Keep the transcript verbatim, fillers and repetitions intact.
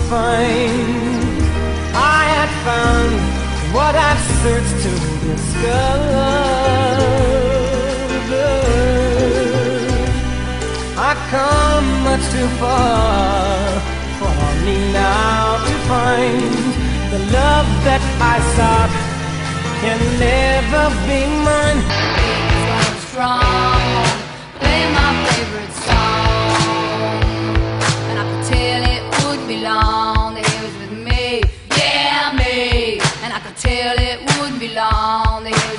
find I had found what I've searched to discover. I come much too far for me now to find the love that I sought can never be mine. I'm strong, play my favorite song, and I could tell it would be long that he was with me, yeah me, and I could tell it would be long that he was